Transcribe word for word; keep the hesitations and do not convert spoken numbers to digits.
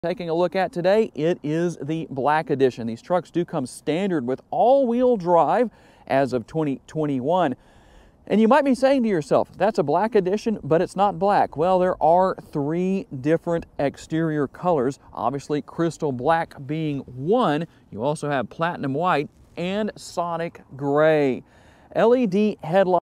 Taking a look at today, it is the Black Edition. These trucks do come standard with all-wheel drive as of twenty twenty-one. And you might be saying to yourself, that's a Black Edition, but it's not black. Well, there are three different exterior colors, obviously crystal black being one. You also have platinum white and sonic gray. L E D headlights